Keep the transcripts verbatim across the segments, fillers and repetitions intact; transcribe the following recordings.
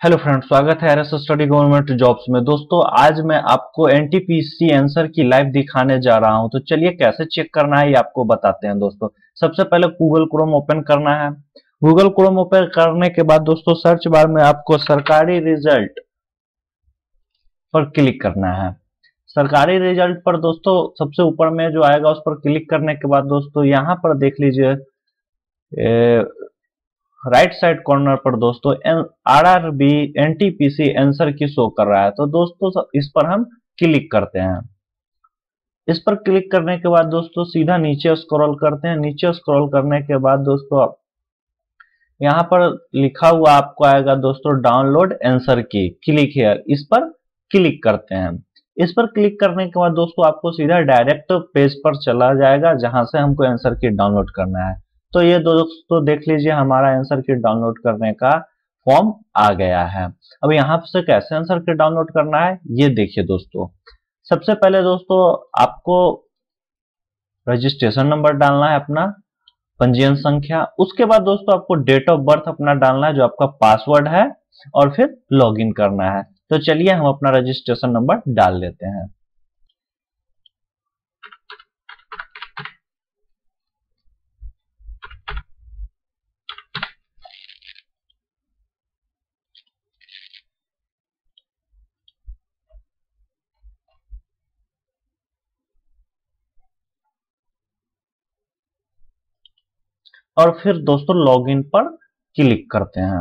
Hello friends, स्वागत है RS study government jobs में। दोस्तों आज मैं आपको एनटीपीसी आंसर की लाइव दिखाने जा रहा हूं। तो चलिए कैसे चेक करना है ये आपको बताते हैं। दोस्तों सबसे पहले गूगल क्रोम ओपन करना है। गूगल क्रोम ओपन करने के बाद दोस्तों सर्च बार में आपको सरकारी रिजल्ट पर क्लिक करना है। सरकारी रिजल्ट पर दोस्तों सबसे ऊपर में जो आएगा उस पर क्लिक करने के बाद दोस्तों यहाँ पर देख लीजिए राइट साइड कॉर्नर पर दोस्तों RRB NTPC answer key show कर रहा है। तो दोस्तों इस पर हम क्लिक करते हैं। इस पर क्लिक करने के बाद दोस्तों सीधा नीचे स्क्रॉल करते हैं। नीचे स्क्रॉल करने के बाद दोस्तों यहाँ पर लिखा हुआ आपको आएगा दोस्तों download answer key, click here, इस पर क्लिक करते हैं। इस पर क्लिक करने के बाद दोस्तों आपको सीधा डायरेक्ट पेज पर चला जाएगा जहां से हमको आंसर की डाउनलोड करना है। तो ये दोस्तों देख लीजिए हमारा आंसर की डाउनलोड करने का फॉर्म आ गया है। अब यहाँ से कैसे आंसर की डाउनलोड करना है ये देखिए दोस्तों। सबसे पहले दोस्तों आपको रजिस्ट्रेशन नंबर डालना है, अपना पंजीयन संख्या। उसके बाद दोस्तों आपको डेट ऑफ बर्थ अपना डालना है जो आपका पासवर्ड है, और फिर लॉगिन करना है। तो चलिए हम अपना रजिस्ट्रेशन नंबर डाल लेते हैं। और फिर दोस्तों लॉगिन पर क्लिक करते हैं।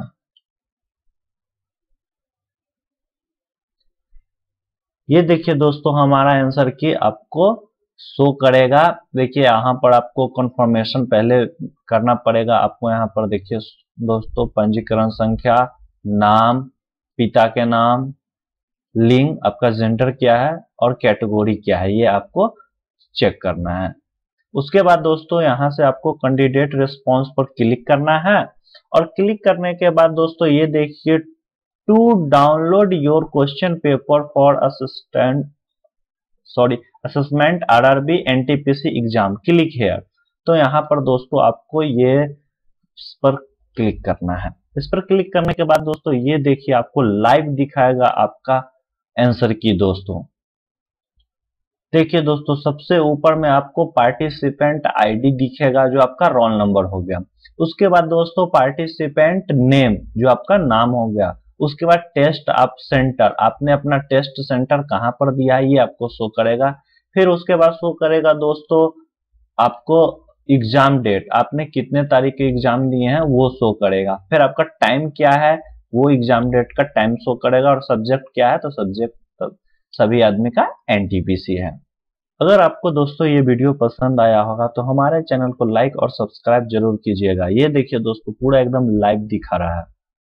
ये देखिए दोस्तों हमारा आंसर की आपको शो करेगा। देखिए यहाँ पर आपको कंफर्मेशन पहले करना पड़ेगा। आपको यहाँ पर देखिए दोस्तों पंजीकरण संख्या, नाम, पिता के नाम, लिंग, आपका जेंडर क्या है और कैटेगरी क्या है, ये आपको चेक करना है। उसके बाद दोस्तों यहाँ से आपको कैंडिडेट रिस्पांस पर क्लिक करना है। और क्लिक करने के बाद दोस्तों ये देखिए to download your question paper for assistant sorry assessment RRB NTPC exam, click here. तो यहाँ पर दोस्तों आपको ये इस पर क्लिक करना है। इस पर क्लिक करने के बाद दोस्तों ये देखिए आपको लाइव दिखाएगा आपका आंसर की। दोस्तों देखिए दोस्तों सबसे ऊपर में आपको पार्टिसिपेंट आईडी दिखेगा जो आपका रोल नंबर हो गया। उसके बाद दोस्तों पार्टिसिपेंट नेम जो आपका नाम हो गया। उसके बाद टेस्ट आप सेंटर, आपने अपना टेस्ट सेंटर कहां पर दिया है ये आपको शो करेगा। फिर उसके बाद शो करेगा दोस्तों आपको एग्जाम डेट, आपने कितने तारीख के एग्जाम दिए हैं वो शो करेगा। फिर आपका टाइम क्या है वो एग्जाम डेट का टाइम शो करेगा। और सब्जेक्ट क्या है तो सब्जेक्ट सभी आदमी का एनटीपीसी है। अगर आपको दोस्तों ये वीडियो पसंद आया होगा तो हमारे चैनल को लाइक और सब्सक्राइब जरूर कीजिएगा। ये देखिए दोस्तों पूरा एकदम लाइव दिखा रहा है।